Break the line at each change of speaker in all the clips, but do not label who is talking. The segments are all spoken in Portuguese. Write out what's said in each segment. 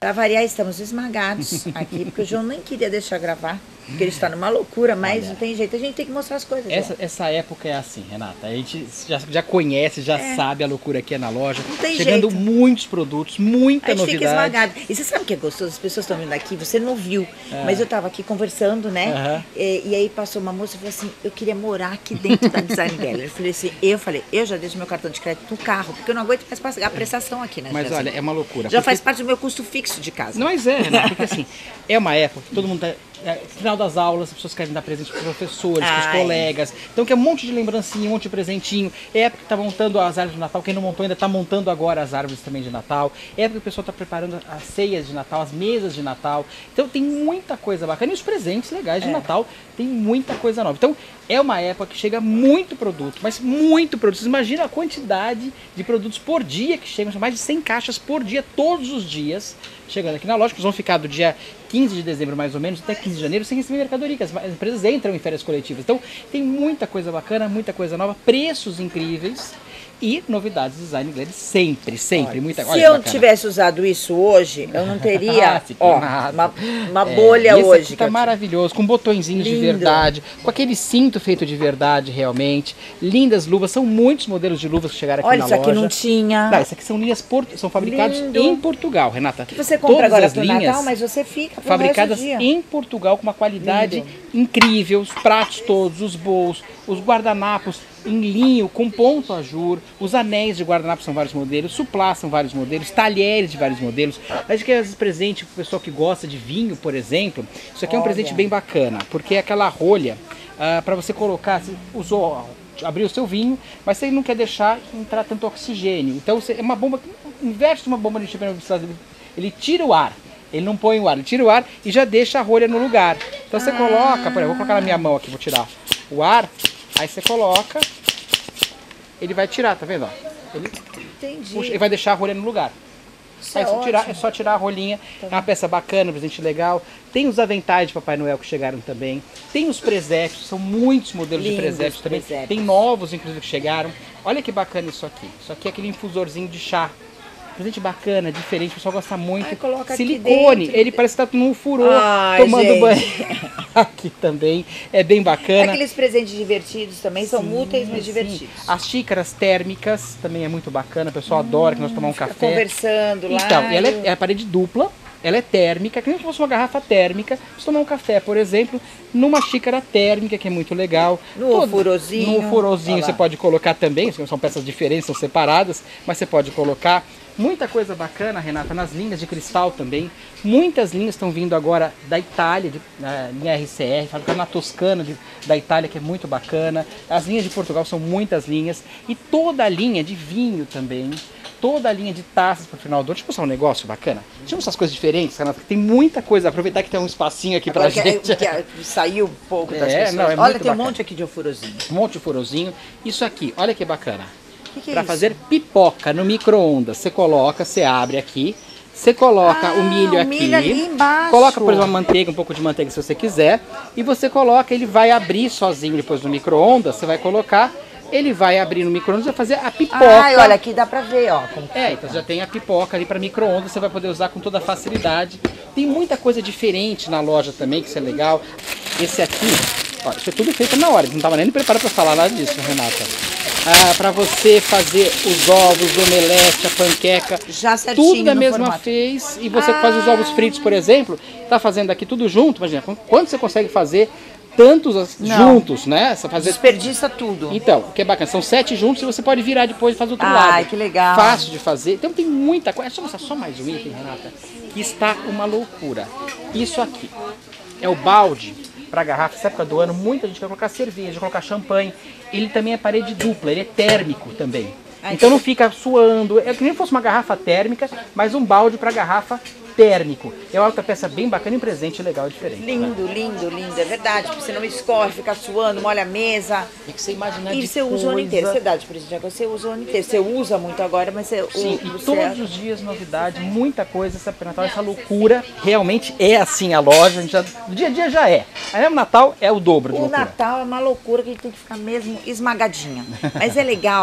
Para variar, estamos esmagados aqui, porque o João nem queria deixar gravar, porque ele está numa loucura, mas não tem jeito, a gente tem que mostrar as coisas.
Essa época é assim, Renata, a gente já conhece, já sabe a loucura que é na loja.
Não tem
chegando
jeito.
Muitos produtos, muita novidade.
A gente fica esmagado. E você sabe o que é gostoso? As pessoas estão vindo aqui, você não viu, mas eu estava aqui conversando, né? E aí passou uma moça e falou assim, eu queria morar aqui dentro da Design Gallery. Eu falei, eu já deixo meu cartão de crédito no carro, porque eu não aguento mais pagar a prestação aqui, né?
Mas olha, é uma loucura.
Já faz parte do meu custo fixo de casa.
Não, mas Renata, porque assim, é uma época que todo mundo tá... final das aulas, as pessoas querem dar presente para os professores, para os colegas. Então quer um monte de lembrancinha, um monte de presentinho. É época que tá montando as árvores de Natal. Quem não montou ainda está montando agora as árvores também de Natal. É época que o pessoal está preparando as ceias de Natal, as mesas de Natal. Então tem muita coisa bacana. E os presentes legais de Natal, tem muita coisa nova. Então é uma época que chega muito produto, mas muito produto. Você imagina a quantidade de produtos por dia que chegam, são mais de 100 caixas por dia, todos os dias, chegando aqui na loja, que vão ficar do dia 15 de dezembro mais ou menos até 15 de janeiro sem receber mercadoria, as empresas entram em férias coletivas. Então tem muita coisa bacana, muita coisa nova, preços incríveis e novidades Design Gallery sempre, sempre.
Se eu tivesse usado isso hoje, eu não teria uma bolha
esse
hoje.
Aqui tá maravilhoso, com botõezinhos de verdade, com aquele cinto feito de verdade realmente, lindas luvas, são muitos modelos de luvas que chegaram aqui na loja.
Olha, isso aqui não tinha.
Não, isso aqui são linhas, são fabricados em Portugal, Renata.
Que você compra
todas
agora
as
pro
linhas
Natal, mas você fica pro
fabricadas
resto do dia.
em Portugal com uma qualidade incrível, os pratos todos, os bowls, os guardanapos em linho, com ponto ajur, os anéis de guardanapo são vários modelos, suplás são vários modelos, talheres de vários modelos. Acho que é presente para o pessoal que gosta de vinho, por exemplo. Isso aqui é um presente bem bacana, porque é aquela rolha para você colocar, você usou, abriu o seu vinho, mas você não quer deixar entrar tanto oxigênio. Então é uma bomba, inverte uma bomba de ele tira o ar. Ele não põe o ar, ele tira o ar e já deixa a rolha no lugar. Então você coloca, por exemplo, vou colocar na minha mão aqui, vou tirar o ar, aí você coloca, ele vai tirar, tá vendo? Ele, puxa, ele vai deixar a rolha no lugar. Aí é só tirar a rolinha, é uma peça bacana, um presente legal. Tem os aventais de Papai Noel que chegaram também. Tem os presépios, são muitos modelos de presépios também. Tem novos, inclusive, que chegaram. Olha que bacana isso aqui. Isso aqui é aquele infusorzinho de chá. Presente bacana, diferente, o pessoal gosta muito. Silicone, ele parece que está no furô, tomando banho. Aqui também, é bem bacana.
Aqueles presentes divertidos também, são úteis, mas divertidos.
As xícaras térmicas também é muito bacana, o pessoal adora que nós tomar um café.
Conversando lá.
Então, ela é a parede dupla, ela é térmica, que nem se fosse uma garrafa térmica. Você tomar um café, por exemplo, numa xícara térmica, que é muito legal.
No furozinho.
No furozinho você pode colocar também, são peças diferentes, são separadas, mas você pode colocar. Muita coisa bacana, Renata, nas linhas de cristal também. Muitas linhas estão vindo agora da Itália, linha RCR, fabricada na Toscana da Itália, que é muito bacana. As linhas de Portugal são muitas linhas. E toda a linha de vinho também. Toda a linha de taças para o final do ano. Deixa eu mostrar um negócio bacana. Deixa eu mostrar essas coisas diferentes, Renata, tem muita coisa. Aproveitar que tem um espacinho aqui pra gente.
Saiu um pouco das pessoas.
Não, é
olha, tem
bacana.
Um monte aqui de furozinho.
Um monte de furozinho. Isso aqui, olha que bacana. Para fazer pipoca no micro-ondas, você coloca, você abre aqui, você coloca o milho aqui,
milho ali embaixo.
Coloca, por exemplo, uma manteiga, um pouco de manteiga se você quiser, e você coloca, ele vai abrir sozinho depois no micro-ondas, você vai colocar, ele vai abrir no micro-ondas e vai fazer a pipoca.
Olha, aqui dá pra ver, ó.
Então já tem a pipoca ali para micro-ondas, você vai poder usar com toda facilidade. Tem muita coisa diferente na loja também, que isso é legal. Esse aqui, ó, isso é tudo feito na hora, não estava nem preparado para falar nada disso, Renata. Para você fazer os ovos, o omelete, a panqueca,
já certinho,
tudo da mesma vez. E você que faz os ovos fritos, por exemplo, tá fazendo aqui tudo junto, imagina, quanto você consegue fazer tantos juntos, né? Você fazer...
Desperdiça tudo.
Então, o que é bacana, são 7 juntos e você pode virar depois e fazer do outro lado.
Ai, que legal.
Fácil de fazer. Então tem muita coisa. Deixa eu mostrar só mais um item, Renata, que está uma loucura. Isso aqui é o balde para garrafa. Nessa época do ano, muita gente vai colocar cerveja, colocar champanhe. Ele também é parede dupla, ele é térmico também. Então não fica suando. É que nem fosse uma garrafa térmica, mas um balde para garrafa térmico. É outra peça bem bacana e um presente legal e diferente.
Lindo, lindo, lindo. É verdade. Você não escorre, fica suando, molha a mesa.
Tem que você imaginar
e você usa o ano inteiro. É verdade, presidente. Você usa o ano inteiro. Você usa muito agora, mas você...
Sim, e todos os dias novidade, muita coisa. Essa Natal, essa loucura. Realmente é assim a loja. A gente do dia a dia já é. Aí o Natal é o dobro de loucura.
O Natal é uma loucura que a gente tem que ficar mesmo esmagadinha. Mas é legal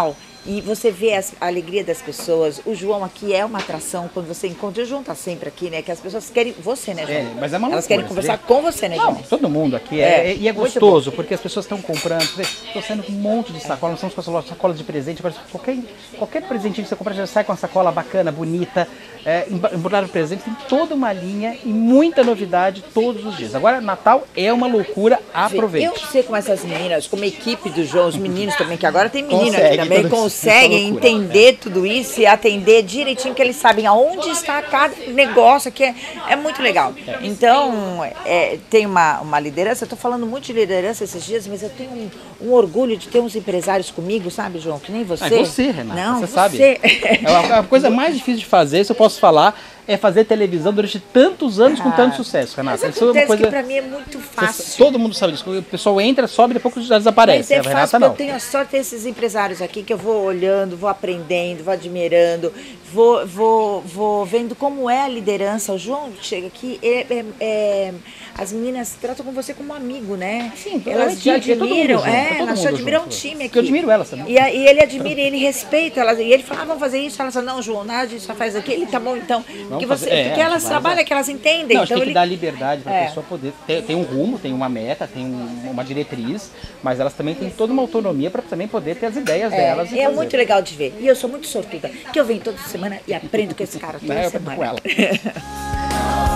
E você vê a alegria das pessoas. O João aqui é uma atração quando você encontra. O João tá sempre aqui, né? Que as pessoas querem você, né, João?
Mas é uma loucura,
elas querem conversar com você, né, João?
Não, todo mundo aqui. E é gostoso, porque as pessoas estão comprando. Estou saindo com um monte de sacola. Nós estamos com sacolas de presente. Agora, qualquer presentinho que você comprar já sai com uma sacola bacana, bonita. Embrulhar o presente, tem toda uma linha e muita novidade todos os dias. Agora, Natal é uma loucura, aproveite.
Eu sei como essas meninas, como a equipe do João, os meninos também, que agora tem menino aqui também, conseguem entender tudo isso e atender direitinho, que eles sabem aonde está cada negócio, que é muito legal. Então, tem uma liderança, eu estou falando muito de liderança esses dias, mas eu tenho um orgulho de ter uns empresários comigo, sabe, João? Que nem você.
Você, Renata,
não,
você sabe. A coisa mais difícil de fazer, isso eu posso falar, é fazer televisão durante tantos anos com tanto sucesso, Renata.
Mas acontece que pra mim é muito fácil.
Todo mundo sabe disso. O pessoal entra, sobe e depois já desaparece.
Mas fácil, porque eu tenho a sorte de ter esses empresários aqui que eu vou olhando, vou aprendendo, vou admirando, vou vendo como é a liderança. O João chega aqui, as meninas tratam com você como um amigo, né?
Sim,
elas te admiram, elas te admiram o time aqui.
Eu admiro elas também.
E ele admira, ele respeita elas. E ele fala, vamos fazer isso. Elas falam, não, João, a gente só faz aquilo, tá bom, então. Porque elas trabalham, que elas entendem.
Não, então tem que dar liberdade para a pessoa poder. Tem um rumo, tem uma meta, tem uma diretriz, mas elas também têm toda uma autonomia para também poder ter as ideias delas.
É muito legal de ver. E eu sou muito sortuda, que eu venho toda semana e aprendo com esse cara toda semana.
Eu aprendo com ela.